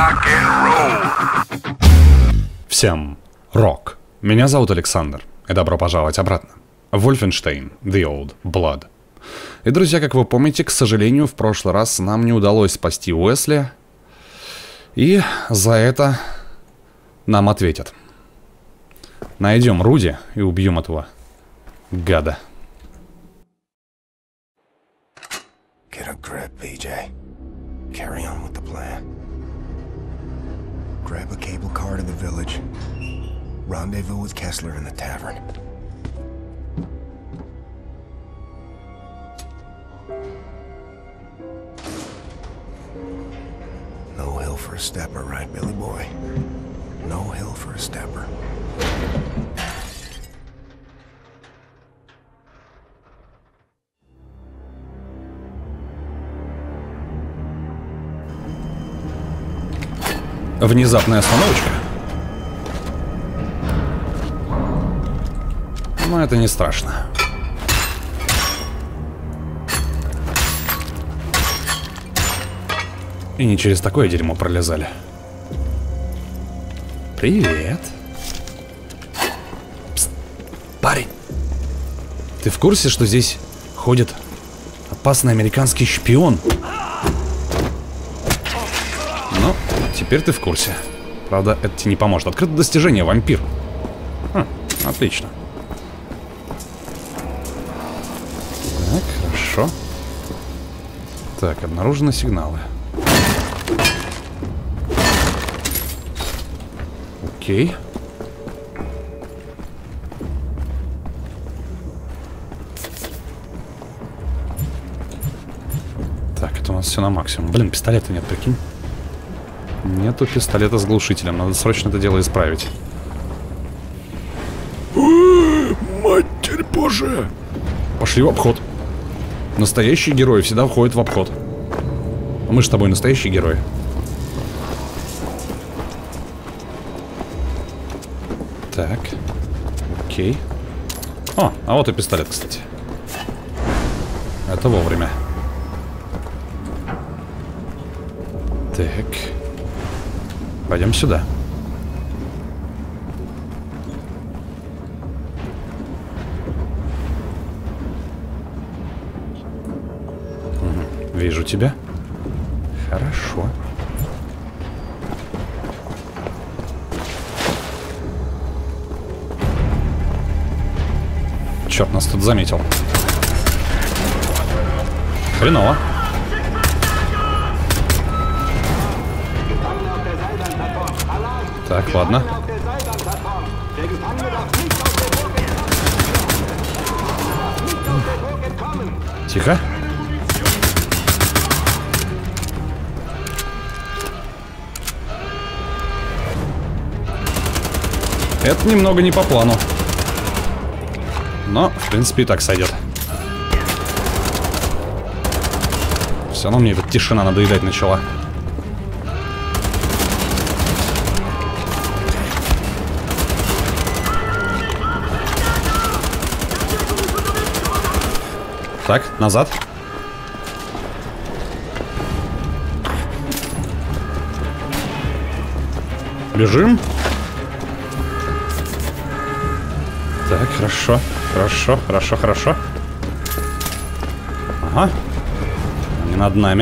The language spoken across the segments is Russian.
Всем рок. Меня зовут Александр, и добро пожаловать обратно в Wolfenstein The Old Blood. И, друзья, как вы помните, к сожалению, в прошлый раз нам не удалось спасти Уэсли, и за это нам ответят. Найдем Руди и убьем этого гада. Get a grip, BJ. Carry on with the plan. Grab a cable car to the village. Rendezvous with Kessler in the tavern. No hill for a stepper, right, Billy boy? No hill for a stepper. Внезапная остановочка. Но это не страшно. И не через такое дерьмо пролезали. Привет. Пст, парень. Ты в курсе, что здесь ходит опасный американский шпион? Ну, теперь ты в курсе. Правда, это тебе не поможет. Открыто достижение, вампир. Отлично. Так, хорошо. Так, обнаружены сигналы. Окей. Так, это у нас все на максимум. Блин, пистолета нет, прикинь. Нету пистолета с глушителем. Надо срочно это дело исправить. Матерь Божия! Пошли в обход. Настоящие герои всегда входят в обход. А мы же с тобой настоящие герои. Так. Окей. О, а вот и пистолет, кстати. Это вовремя. Так. Пойдем сюда. Угу. Вижу тебя. Хорошо. Черт, нас тут заметил. Хреново. Так, ладно. Тихо. Это немного не по плану. Но, в принципе, и так сойдет. Все равно мне эта тишина надоедать начала. Так, назад. Бежим. Так, хорошо. Хорошо, хорошо, хорошо. Ага. Они над нами.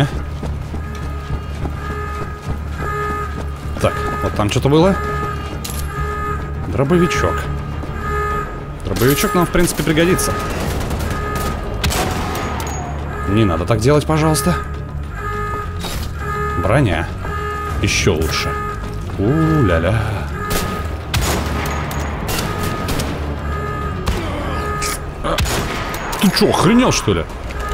Так, вот там что-то было. Дробовичок. Дробовичок нам, в принципе, пригодится. Не надо так делать, пожалуйста. Броня. Еще лучше. У-ля-ля. Ты что, охренел, что ли?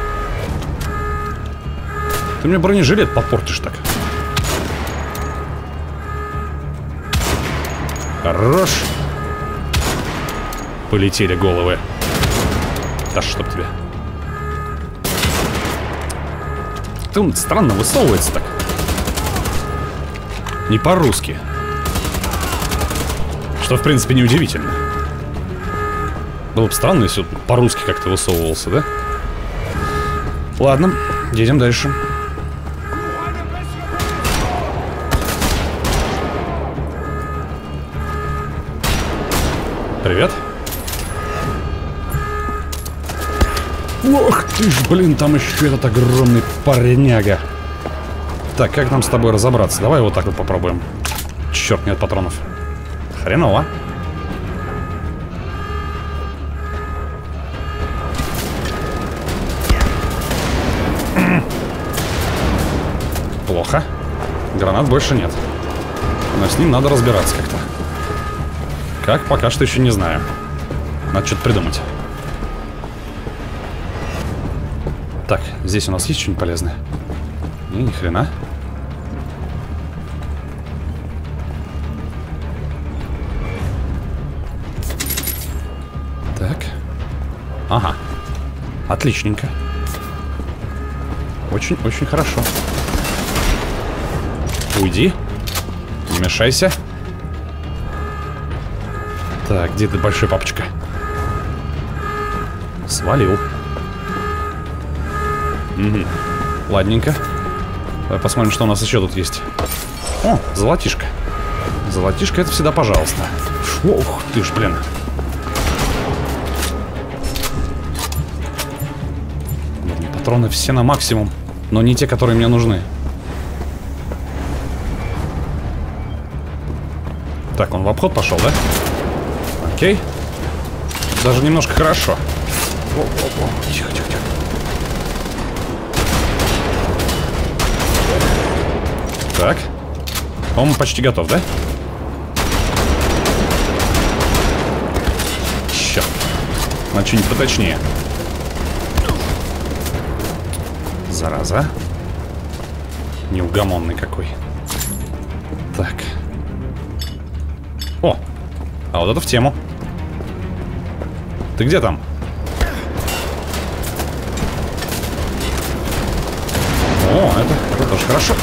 Ты мне бронежилет попортишь так. Хорош. Полетели головы. Да чтоб тебе. Ты он странно высовывается так. Не по-русски. Что, в принципе, неудивительно. Было бы странно, если по-русски как-то высовывался, да? Ладно, едем дальше. Привет. Ох ты ж, блин, там еще этот огромный парняга. Так, как нам с тобой разобраться? Давай вот так вот попробуем. Черт, нет патронов. Хреново. Плохо. Гранат больше нет. Но с ним надо разбираться как-то. Как, пока что еще не знаю. Надо что-то придумать. Так, здесь у нас есть что-нибудь полезное? Не, ни хрена. Так. Ага. Отличненько. Очень-очень хорошо. Уйди. Не мешайся. Так, где ты, большой папочка? Свалил. Угу. Ладненько. Давай посмотрим, что у нас еще тут есть. О, золотишко. Золотишко — это всегда пожалуйста. Ух ты ж, блин. Патроны все на максимум, но не те, которые мне нужны. Так, он в обход пошел, да? Окей. Даже немножко хорошо. Тихо, тихо, тихо. Так. По-моему, почти готов, да? Черт. Надо что-нибудь поточнее. Зараза. Неугомонный какой. Так. О! А вот это в тему. Ты где там? О, это тоже хорошо.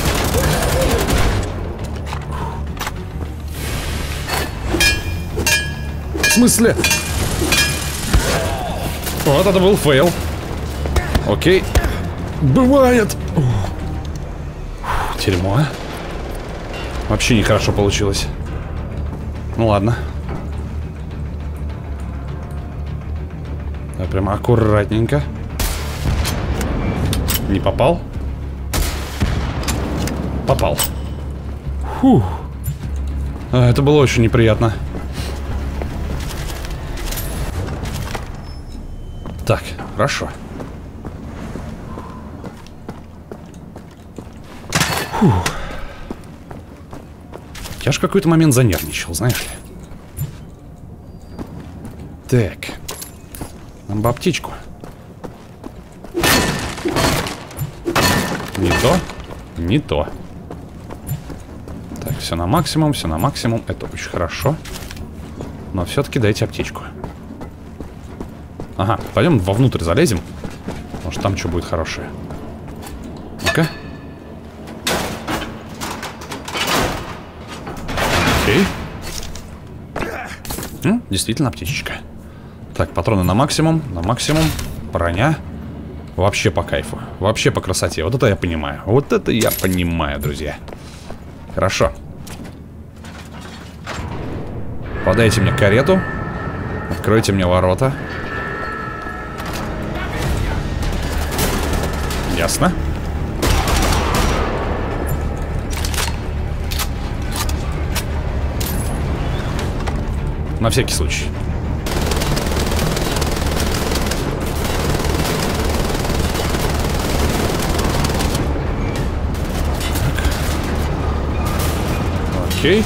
В смысле? Вот это был фейл. Окей. Бывает. Дерьмо, а? Вообще нехорошо получилось. Ну ладно. Да, прямо аккуратненько. Не попал? Попал. Фух. Это было очень неприятно. Так, хорошо. Фух. Я ж в какой-то момент занервничал, знаешь ли. Так. Нам бы аптечку. Не то, не то. Так, все на максимум, все на максимум. Это очень хорошо. Но все-таки дайте аптечку. Ага, пойдем вовнутрь залезем. Может, там что будет хорошее. Ну-ка. Окей. Действительно аптечечка. Так, патроны на максимум, на максимум. Броня. Вообще по кайфу. Вообще по красоте. Вот это я понимаю. Вот это я понимаю, друзья. Хорошо. Подайте мне карету. Откройте мне ворота. Ясно. На всякий случай. Так. Окей.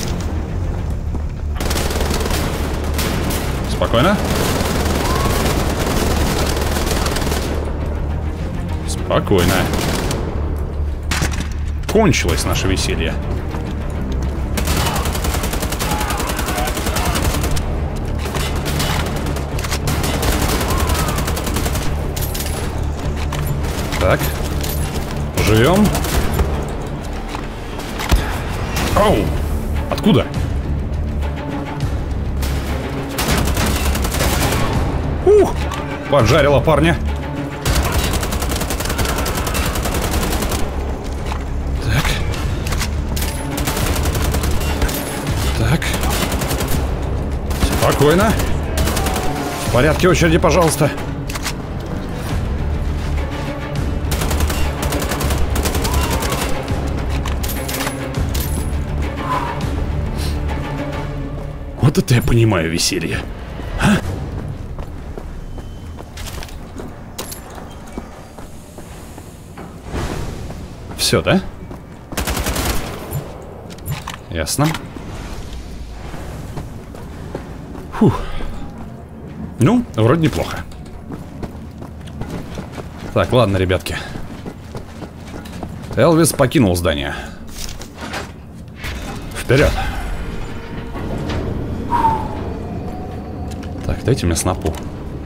Спокойно. Спокойно. Кончилось наше веселье. Так. Живем. Оу! Откуда? Ух! Поджарила парня. Так. Так. Спокойно. порядке очереди, пожалуйста. Вот это я понимаю веселье. А? Все, да? Ясно. Фух. Ну, вроде неплохо. Так, ладно, ребятки. Элвис покинул здание. Вперед. Так, дайте мне снопу.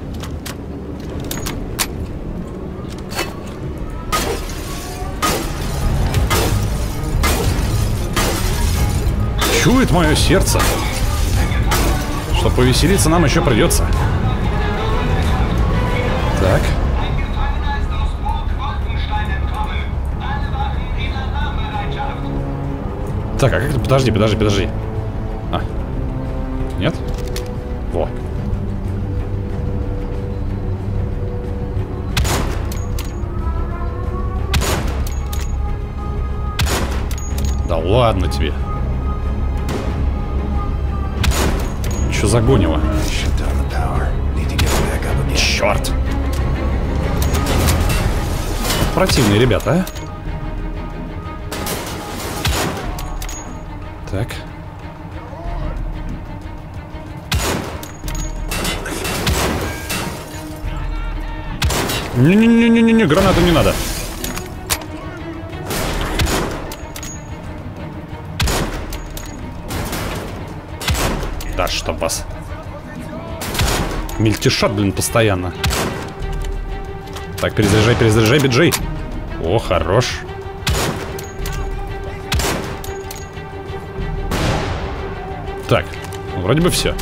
Чует мое сердце, что повеселиться нам еще придется. Так. Так, а как это? Подожди. А. Нет? Во. Да ладно тебе. Что за гонево? Черт! Противные ребята, а? Так. Не-не-не-не-не, гранату не надо. Да, чтоб вас. Мельтешат, блин, постоянно. Так, перезаряжай, биджей. О, хорош. Так, вроде бы все.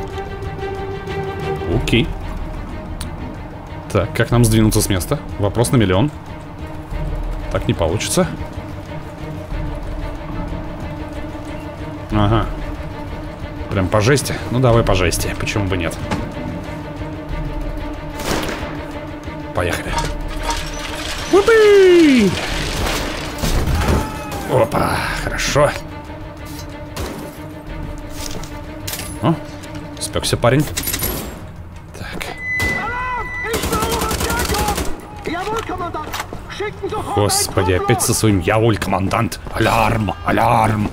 Окей. Так, как нам сдвинуться с места? Вопрос на миллион. Так не получится. Ага. Прям по жести? Ну давай по жести, почему бы нет. Поехали. Упы! Опа, хорошо. О, спекся парень. Так. Господи, опять со своим яуль, командант. Алярм, алярм.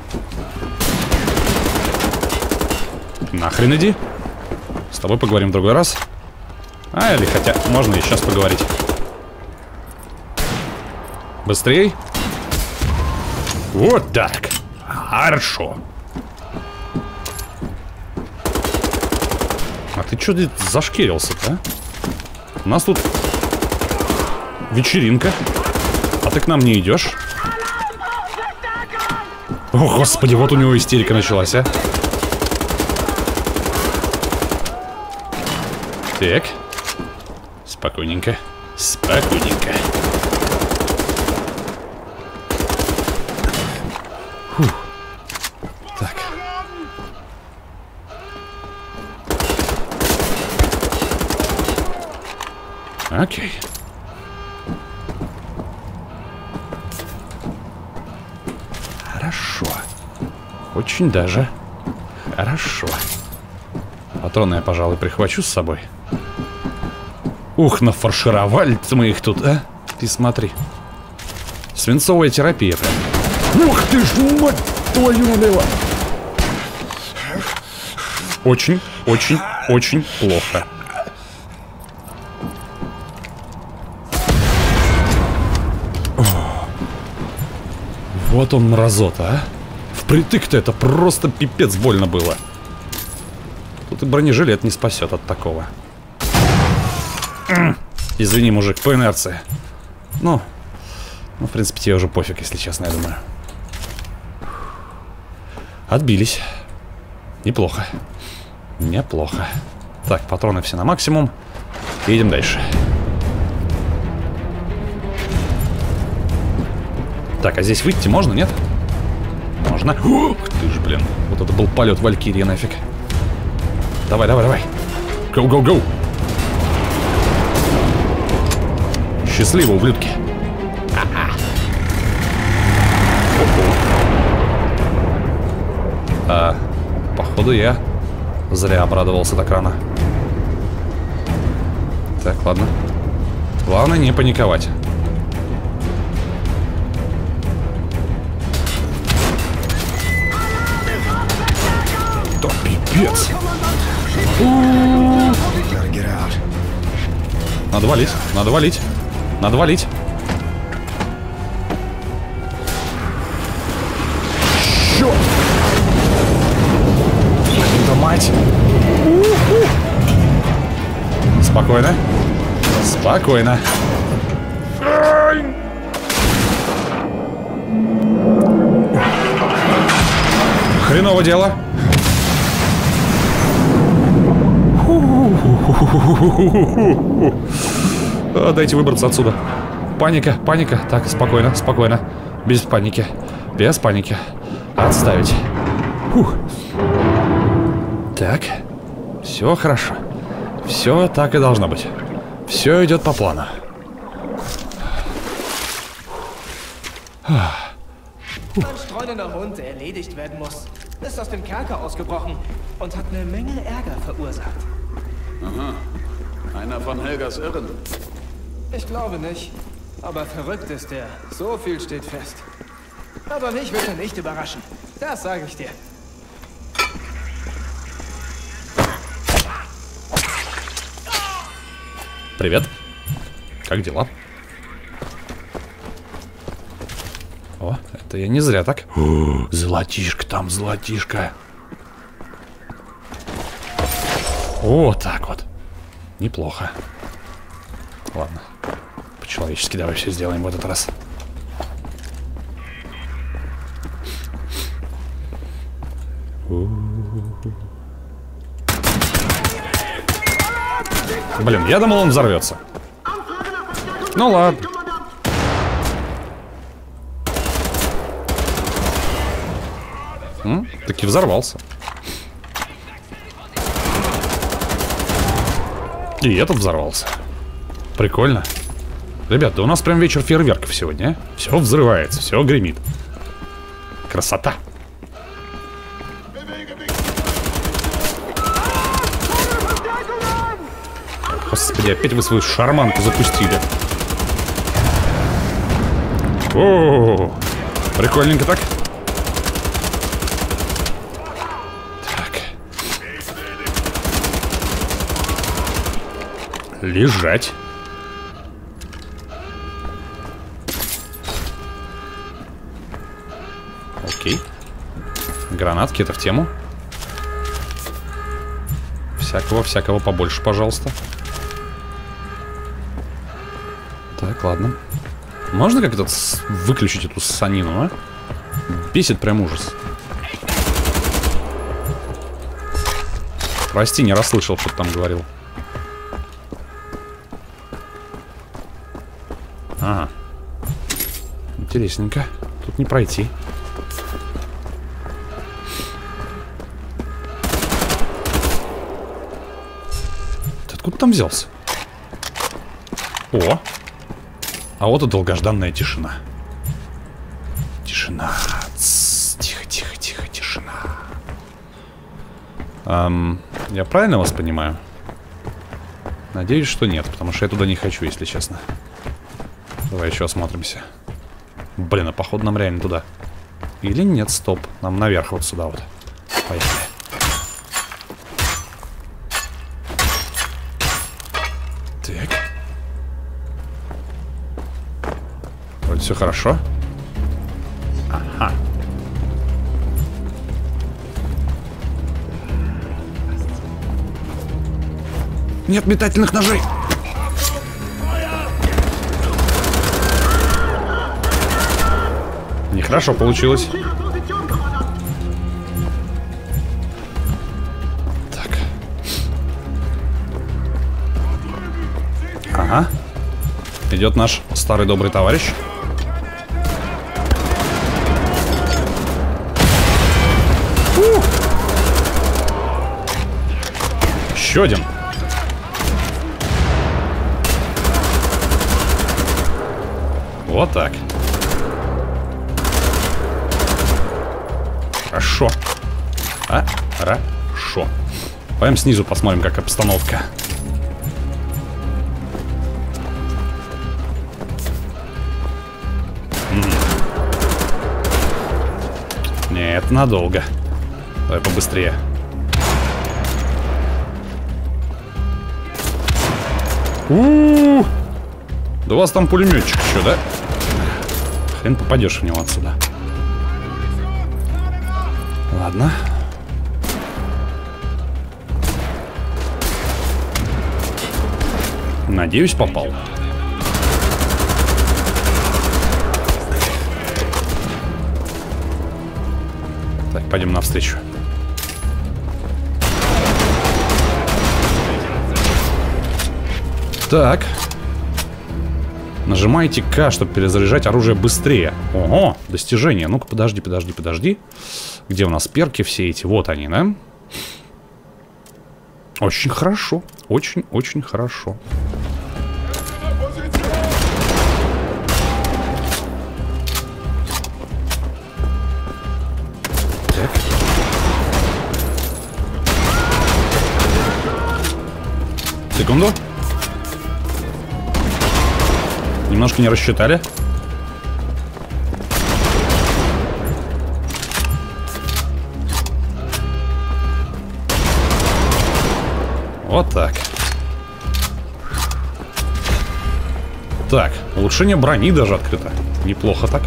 Нахрен иди. С тобой поговорим в другой раз. А, или хотя можно и сейчас поговорить. Быстрей. Вот так. Хорошо. А ты что здесь зашкерился-то, а? У нас тут вечеринка. А ты к нам не идешь? О, господи, вот у него истерика началась, а. Так. Спокойненько. Спокойненько. Фух. Так. Окей. Хорошо. Очень даже хорошо. Патроны я, пожалуй, прихвачу с собой. Ух, нафаршировали-то мы их тут, а? Ты смотри. Свинцовая терапия прям. Ух ты ж, мать твою налево. Очень, очень, очень плохо. Вот он, мразота, а? Впритык-то это просто пипец больно было. Тут и бронежилет не спасет от такого. Извини, мужик, по инерции. Ну, в принципе, тебе уже пофиг, если честно, я думаю. Отбились. Неплохо. Неплохо. Так, патроны все на максимум. Едем дальше. Так, а здесь выйти можно, нет? Можно. Ух ты ж, блин. Вот это был полет Валькирии нафиг. Давай, давай, давай. Go, go, go. Счастливо, ублюдки. Походу я зря обрадовался так рано. Так, ладно. Главное не паниковать. Да пипец. Надо валить, надо валить. Надо валить. Чёрт! Да мать! Спокойно. Спокойно. Хреново дело. Дайте выбраться отсюда. Паника, паника. Так, спокойно, спокойно. Без паники. Без паники. Отставить. Фух. Так. Все хорошо. Все так и должно быть. Все идет по плану. Ein streunender Hund, der erledigt werden muss, ist aus dem Kerker ausgebrochen und hat eine Menge Ärger verursacht. Aha. Einer von Helgas Irren. Ich glaube nicht. Aber verrückt ist er. So viel steht fest. Aber mich wird er nicht überraschen. Das sage ich dir. Привет. Как дела? О, это я не зря так. О, золотишко там, золотишко. О, так вот. Неплохо. Ладно. По-человечески давай все сделаем в этот раз. Блин, я думал, он взорвется. Ну ладно. Таки взорвался. И этот взорвался. Прикольно. Ребят, да у нас прям вечер фейерверков сегодня, а? Все взрывается, все гремит. Красота. Господи, опять вы свою шарманку запустили. О, прикольненько так. Так. Лежать. Окей. Гранатки, это в тему. Всякого побольше, пожалуйста. Так, ладно. Можно как-то выключить эту ссанину, а? Бесит прям ужас. Прости, не расслышал, что ты там говорил. Ага. Интересненько. Тут не пройти. Ты откуда там взялся? О! А вот и долгожданная тишина. Тишина. Тихо, тихо, тихо, тишина. Я правильно вас понимаю? Надеюсь, что нет, потому что я туда не хочу, если честно. Давай еще осмотримся. Блин, а походу нам реально туда. Или нет, стоп. Нам наверх вот сюда вот. Поехали. Так. Вроде все хорошо. Ага. Нет метательных ножей. Нехорошо получилось. Так. Ага. Идет наш старый добрый товарищ. Еще один. Вот так. Хорошо. Хорошо. Пойдем снизу посмотрим, как обстановка. Нет, надолго. Давай побыстрее. Да у вас там пулеметчик еще, да? Хрен попадешь в него отсюда. Ладно. Надеюсь, попал. Так, пойдем навстречу. Так. Нажимайте К, чтобы перезаряжать оружие быстрее. Ого, достижение. Ну-ка, подожди. Где у нас перки все эти? Вот они, да? Очень хорошо. Очень хорошо. Так. Секунду. Немножко не рассчитали. Вот так. Так, улучшение брони даже открыто. Неплохо так.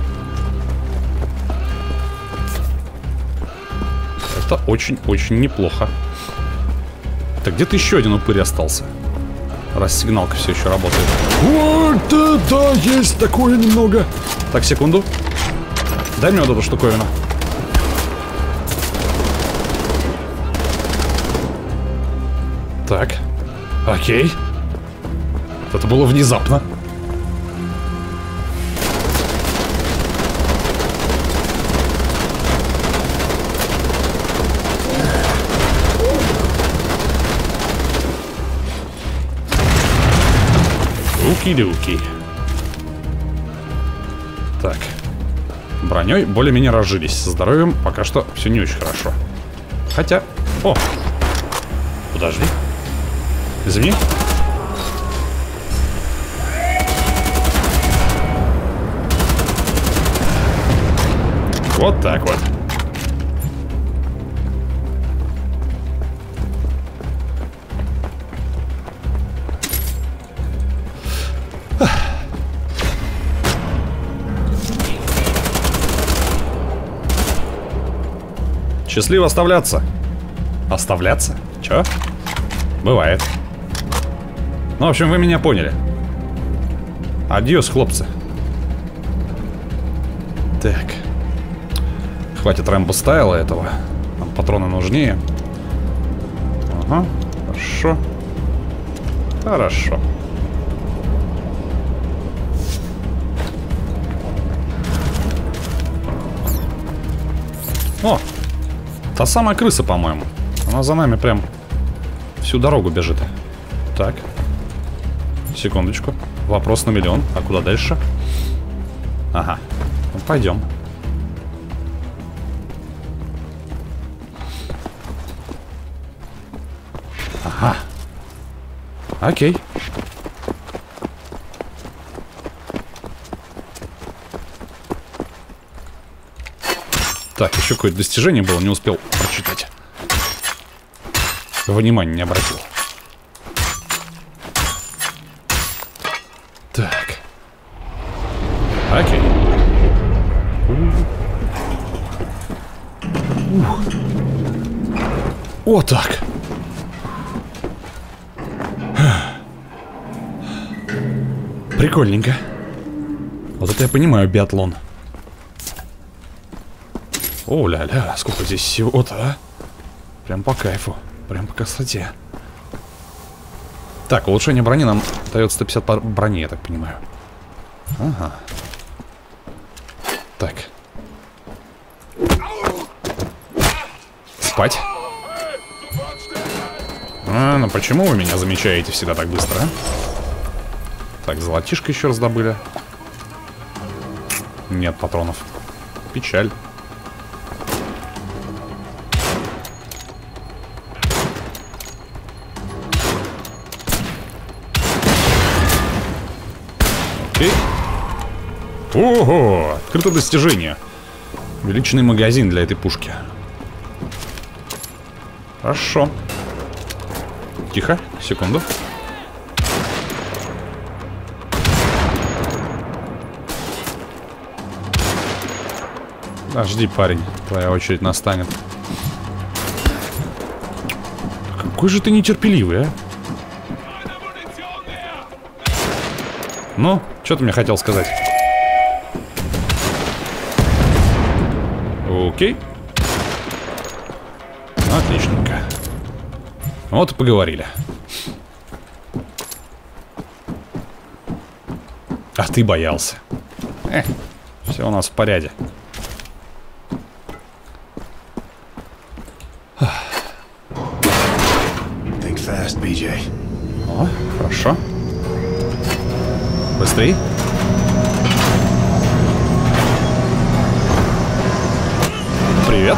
Это очень неплохо. Так, где-то еще один упырь остался. Раз сигналка все еще работает. Вот, да, есть такое немного. Так, секунду. Дай мне вот эту штуковину. Так. Окей. Это было внезапно. Уки-люки. Так. Броней более-менее разжились. Со здоровьем пока что все не очень хорошо. Хотя... О! Подожди. Извини. Вот так вот. Счастливо оставляться. Оставляться? Чё? Бывает. Ну, в общем, вы меня поняли. Адьос, хлопцы. Так. Хватит Рэмбо стайла этого. Нам патроны нужнее. Ага. Хорошо. Хорошо. О! Та самая крыса, по-моему. Она за нами прям всю дорогу бежит. Так. Секундочку. Вопрос на миллион. А куда дальше? Ага. Ну, пойдем. Ага. Окей. Так, еще какое-то достижение было, не успел прочитать. Внимания не обратил. Так. Окей. О, так. Прикольненько. Вот это я понимаю, биатлон. О, ля-ля, сколько здесь всего-то, а? Прям по кайфу. Прям по красоте. Так, улучшение брони нам дает 150 брони, я так понимаю. Ага. Так. Спать. А, ну почему вы меня замечаете всегда так быстро, а? Так, золотишко еще раз добыли. Нет патронов. Печаль. Окей. Ого! Открыто достижение. Увеличенный магазин для этой пушки. Хорошо. Тихо, секунду. Подожди, парень, твоя очередь настанет. Какой же ты нетерпеливый, а? Ну, что ты мне хотел сказать? Окей. Отличненько. Вот и поговорили. А ты боялся. Все у нас в порядке. Think fast, BJ. О, хорошо. Быстрей. Привет.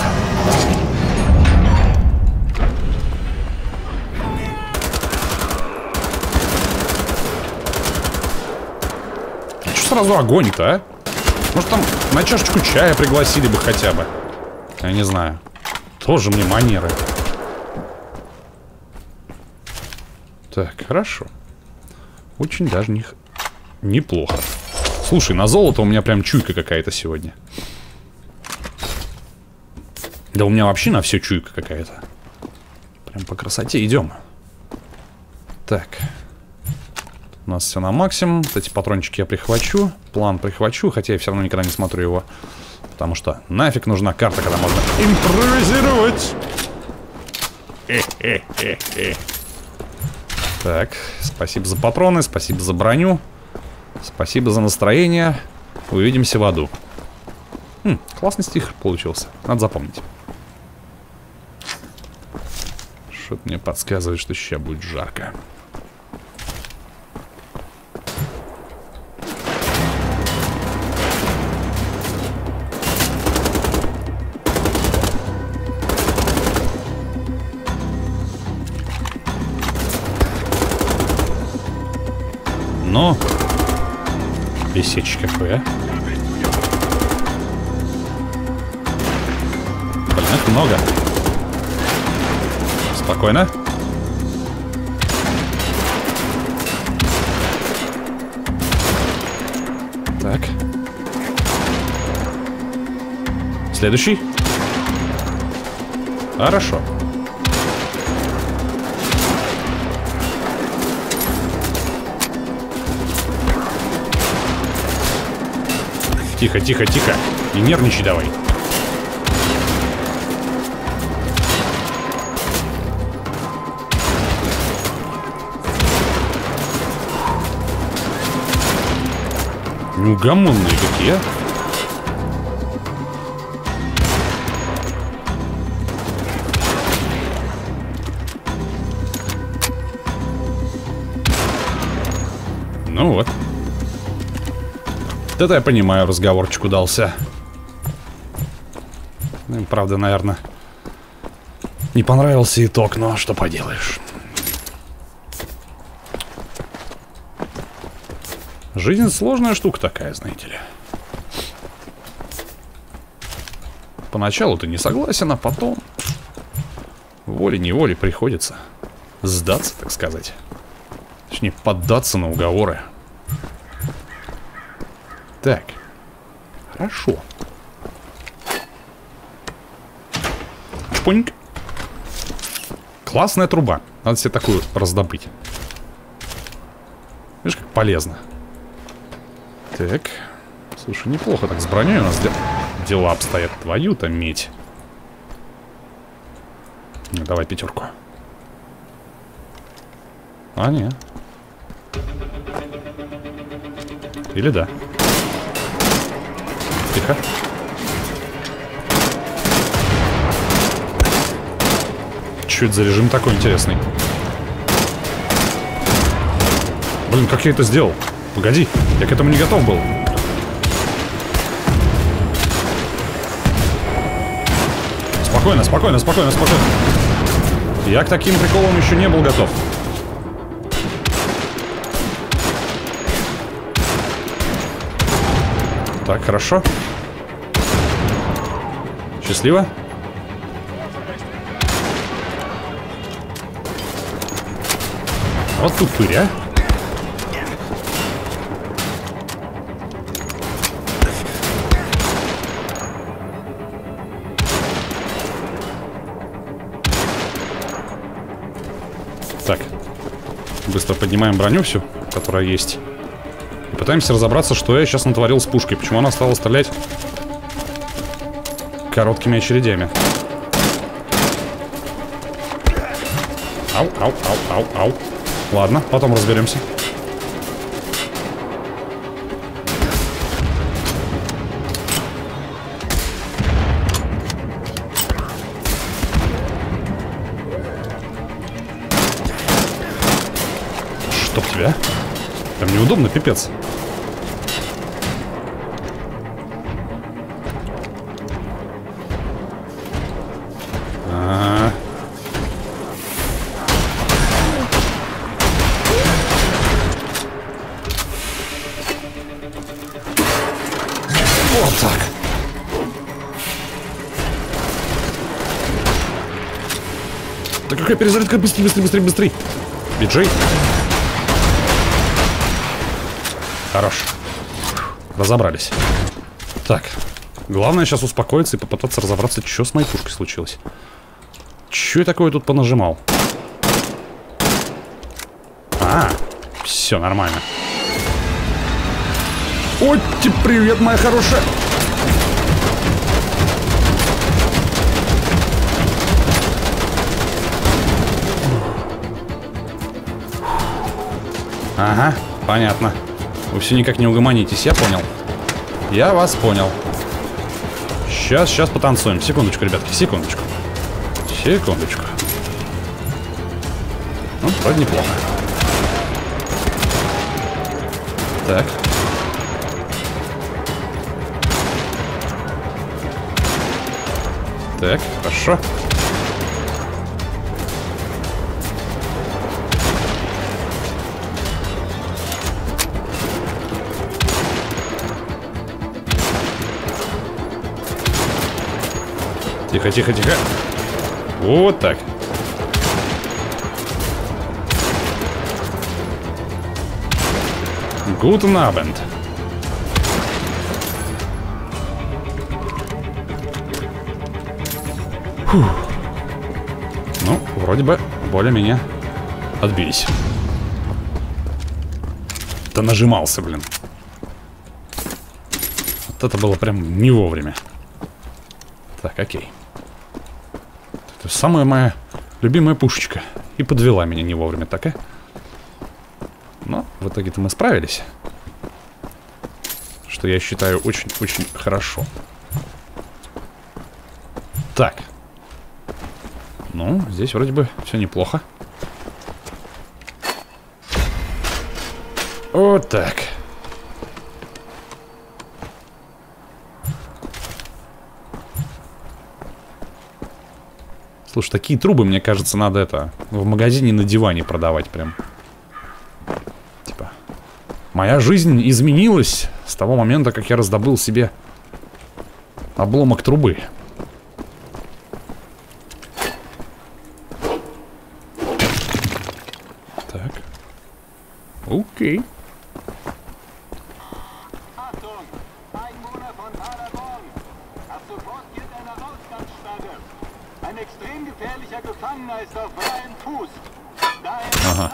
Чё сразу огонь-то, а? Может, там на чашечку чая пригласили бы хотя бы. Я не знаю. Тоже мне манеры. Так, хорошо. Очень даже неплохо. Слушай, на золото у меня прям чуйка какая-то сегодня. Да у меня вообще на все чуйка какая-то. Прям по красоте идем. Так. У нас все на максимум. Эти патрончики я прихвачу. План прихвачу, хотя я все равно никогда не смотрю его. Потому что нафиг нужна карта, когда можно импровизировать. Так, спасибо за патроны, спасибо за броню. Спасибо за настроение. Увидимся в аду. Классный стих получился. Надо запомнить. Что-то мне подсказывает, что сейчас будет жарко. Ну, бесечь какой, а? Блин, их много. Спокойно. Так. Следующий. Хорошо. Тихо, тихо, тихо. Не нервничай давай. Неугомонные какие, а? Ну вот. Это я понимаю, разговорчик удался. Ну, правда, наверное, не понравился итог, но что поделаешь. Жизнь сложная штука такая, знаете ли. Поначалу ты не согласен, а потом волей-неволей приходится сдаться, так сказать. Точнее, поддаться на уговоры. Так. Хорошо. Чпоньк. Классная труба. Надо себе такую раздобыть. Видишь, как полезно. Так. Слушай, неплохо так с броней у нас дела обстоят. Твою-то медь. Давай пятерку. А, нет. Или да. Тихо. Что это за режим такой интересный? Блин, как я это сделал? Погоди, я к этому не готов был. Спокойно, спокойно, спокойно, спокойно. Я к таким приколам еще не был готов. Так, хорошо. Счастливо. Вот тут пырь, а. Так. Быстро поднимаем броню всю, которая есть. И пытаемся разобраться, что я сейчас натворил с пушкой. Почему она стала стрелять короткими очередями. Ау, ау, ау, ау, ау. Ладно, потом разберемся. Чтоб тебя. Прям неудобно, пипец. Вот так. Да какая перезарядка? Быстрее, быстрее, быстрее, быстрее. Биджей. Хорош. Разобрались. Так. Главное сейчас успокоиться и попытаться разобраться, что с моей пушкой случилось. Че я такое тут понажимал? А, все нормально. Ой, привет, моя хорошая. Ага, понятно. Вы все никак не угомонитесь, я понял. Я вас понял. Сейчас потанцуем. Секундочку, ребятки, секундочку. Секундочку. Ну, вроде неплохо. Так. Так, хорошо. Тихо, тихо, тихо. Вот так. Guten Abend. Фух. Ну, вроде бы более-менее отбились. Да нажимался, блин. Вот это было прям не вовремя. Так, окей. Это самая моя любимая пушечка. И подвела меня не вовремя, так, а? Но в итоге-то мы справились. Что я считаю очень-очень хорошо. Так. Ну, здесь вроде бы все неплохо. Вот так. Слушай, такие трубы, мне кажется, надо это в магазине на диване продавать прям. Типа, моя жизнь изменилась с того момента, как я раздобыл себе обломок трубы. Так. Окей. Ага.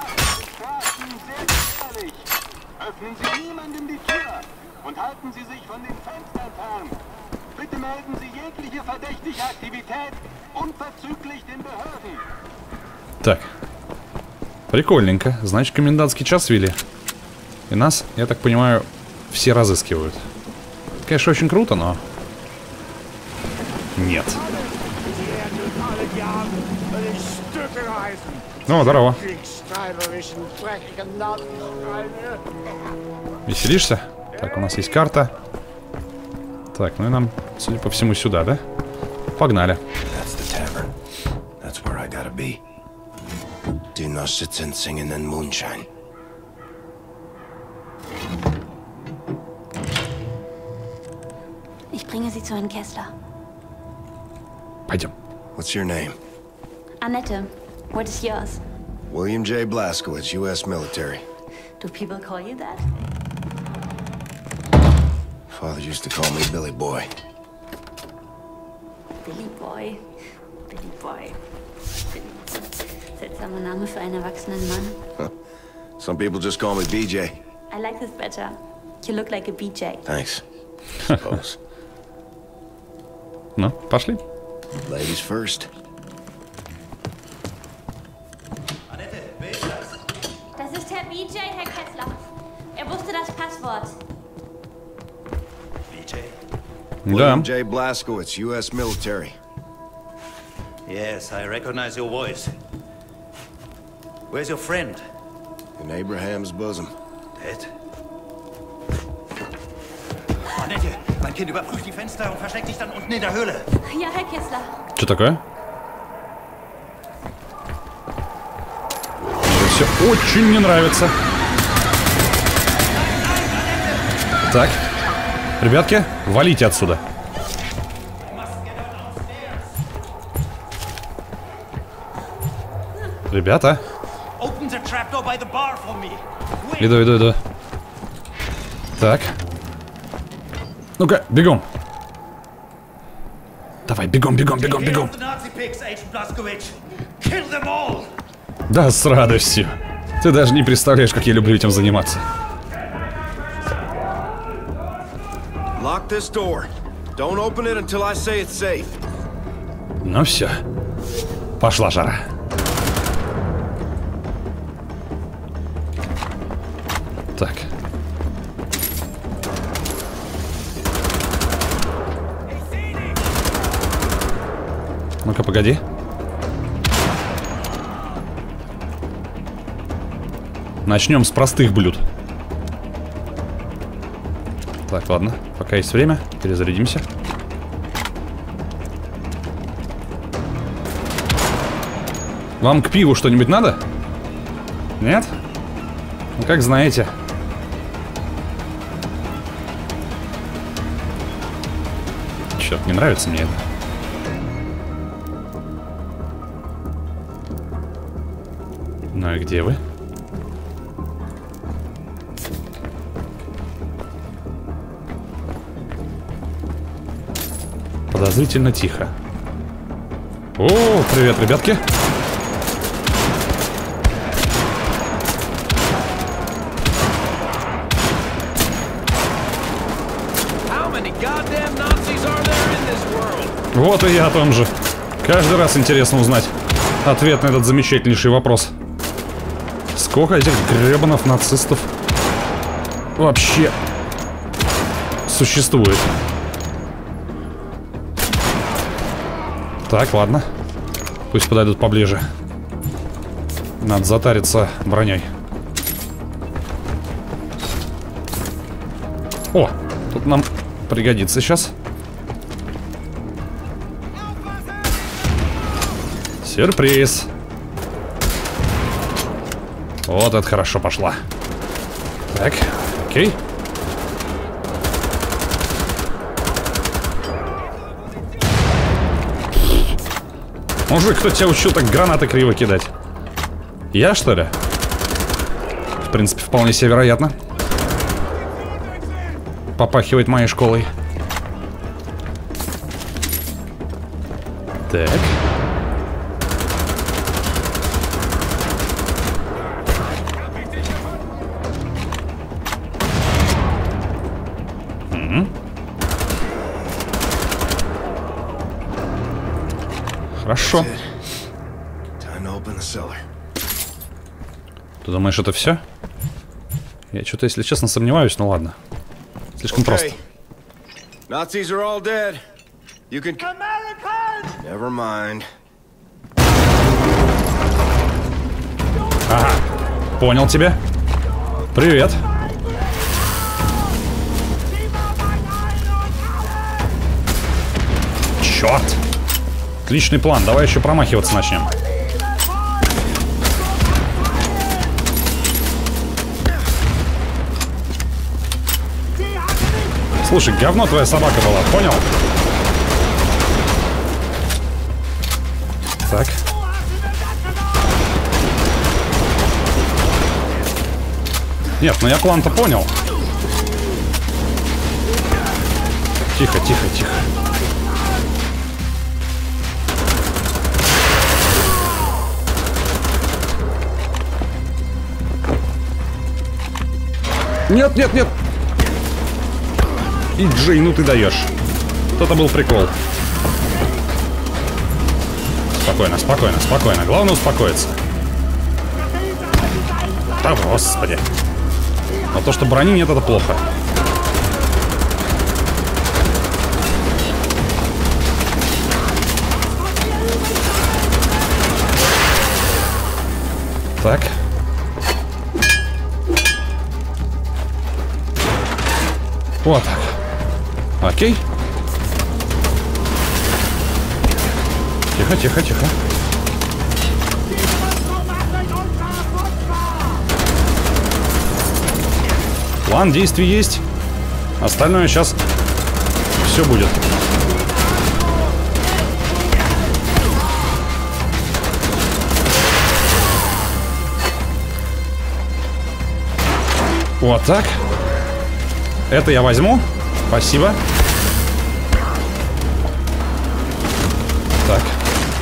Öffnen Sie niemandem die Tür und halten Sie sich von den Fenstern fern. Bitte melden Sie jegliche verdächtige Aktivität unverzüglich den Behörden. Так. Прикольненько. Значит, комендантский час ввели. И нас, я так понимаю, все разыскивают. Конечно, очень круто, но... Нет. Ну, здорово. Веселишься? Так, у нас есть карта. Так, ну и нам, судя по всему, сюда, да? Погнали. do no sitzen singing in moonshine. Ich bringe Sie zu Herrn Kessler. Пойдем. What's your name? Annette, what is yours? William J. Blazkowicz, U.S. military. Do people call you that? Father used to call me Billy Boy. Billy Boy. Billy Boy. Seltsamer Name für einen erwachsenen Mann. Some people just call me BJ. I like this better. You look like a BJ. Thanks. Suppose. Ну, пошли. Ladies first. Das ist Herr BJ, Herr Kessler. Er wusste das Passwort. Да. William J. Blazkowicz, U.S. military. Yes, I recognize your voice. Where's your friend? In Abraham's bosom. Dead? Annette, mein Kind, überprüf die Fenster und versteck dich dann unten in der Höhle. Ja, Herr Kessler. Что такое? Мне все очень не нравится. Так. Ребятки, валите отсюда. Ребята. Open the trapdoor by the bar for me. Иду. Так. Ну-ка, бегом. Давай, бегом. Kill the Nazi pigs, Agent Blazkowicz. Kill them all. Да, с радостью. Ты даже не представляешь, как я люблю этим заниматься. Lock this door. Don't open it until I say it's safe. Ну все. Пошла жара. Так. Ну-ка, погоди. Начнем с простых блюд. Так, ладно. Пока есть время, перезарядимся. Вам к пиву что-нибудь надо? Нет? Ну, как знаете. Черт, не нравится мне это. Ну и где вы? Подозрительно тихо. О, привет, ребятки. Вот и я о том же. Каждый раз интересно узнать ответ на этот замечательнейший вопрос. Сколько этих гребаных нацистов вообще существует? Так, ладно. Пусть подойдут поближе. Надо затариться броней. О, тут нам пригодится сейчас. Сюрприз. Вот это хорошо пошла. Так, окей. Мужик, кто тебя учил так гранаты криво кидать? Я, что ли? В принципе, вполне себе вероятно. Попахивает моей школой. Так. Хорошо. Ты думаешь, это все? Я что-то, если честно, сомневаюсь, ну ладно. Слишком просто. Nazis are all dead. You can... Never mind. Ага, понял тебя. Привет. Черт. Отличный план, давай еще промахиваться начнем. Слушай, говно твоя собака была, понял? Так. Нет, ну я план-то понял. Тихо, тихо, тихо. Нет, нет, нет. И Джей, ну ты даешь. Это был прикол. Спокойно, спокойно, спокойно. Главное успокоиться. Да, господи. Но то, что брони нет, это плохо. Так. Вот так. Окей. Тихо, тихо, тихо. План действий есть. Остальное сейчас все будет. Вот так. Это я возьму. Спасибо. Так.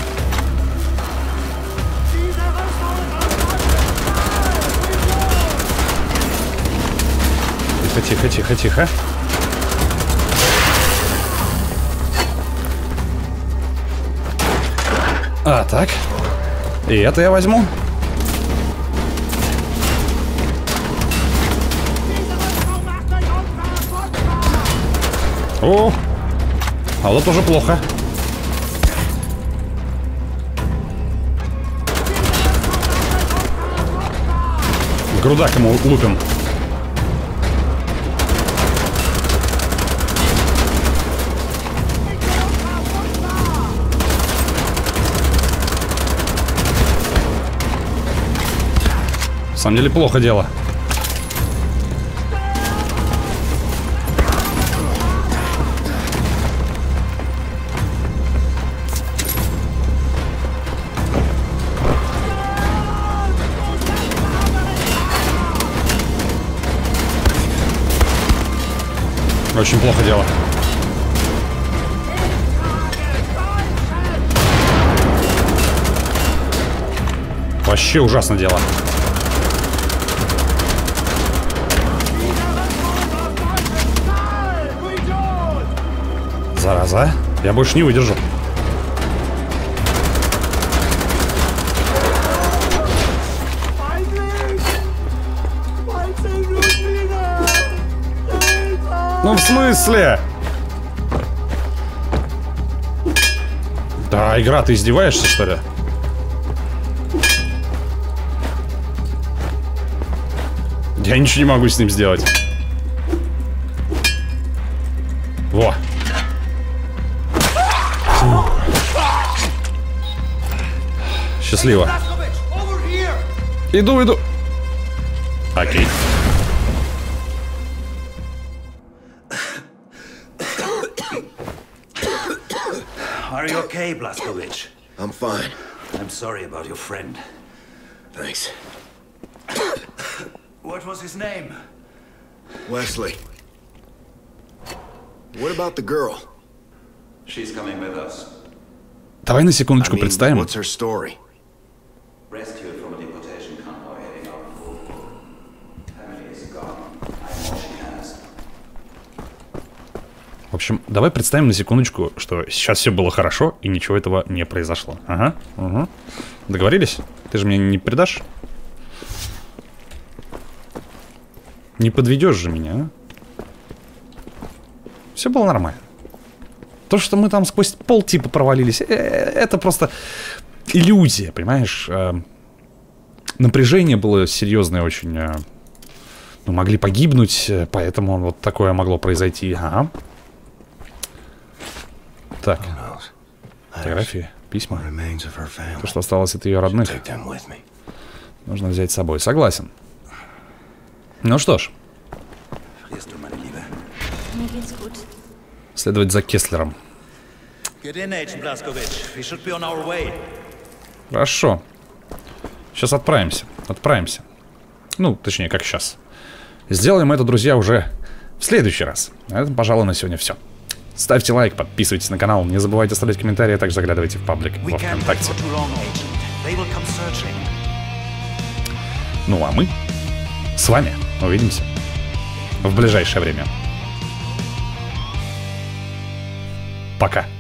Тихо, тихо, тихо, тихо. А, так. И это я возьму. О, а вот уже плохо. Грудак ему лупим. На самом деле плохо дело. Очень плохо дело. Вообще ужасно дело. Зараза. Я больше не выдержу. Ну, в смысле? Да, игра, ты издеваешься, что ли? Я ничего не могу с ним сделать. Во. Фух. Счастливо. Иду, иду. Окей. Are you okay, Blazkowicz? I'm fine. I'm sorry about your friend. Thanks. What was his name? Wesley. What about the girl? She's coming with us. Давай на секундочку I mean, представим. what's her story? Rescued from a deportation convoy heading out of Volvo. Family is gone. I know she has. В общем, давай представим на секундочку, что сейчас все было хорошо и ничего этого не произошло. Ага, угу. Договорились? Ты же меня не предашь? Не подведешь же меня, а? Все было нормально. То, что мы там сквозь пол типа провалились, это просто иллюзия, понимаешь? Напряжение было серьезное очень. Ну, могли погибнуть, поэтому вот такое могло произойти. Ага. Так. Фотографии, письма. То, что осталось от ее родных, нужно взять с собой. Согласен. Ну что ж. Mir geht's gut. Следовать за Кеслером. Get in, Agent Blazkowicz. We should be on our way. Хорошо. Сейчас отправимся. Отправимся. Ну, точнее, как сейчас. Сделаем это, друзья, уже в следующий раз. А это, пожалуй, на сегодня все. Ставьте лайк, подписывайтесь на канал, не забывайте оставлять комментарии, а также заглядывайте в паблик во ВКонтакте. Ну а мы с вами увидимся в ближайшее время. Пока.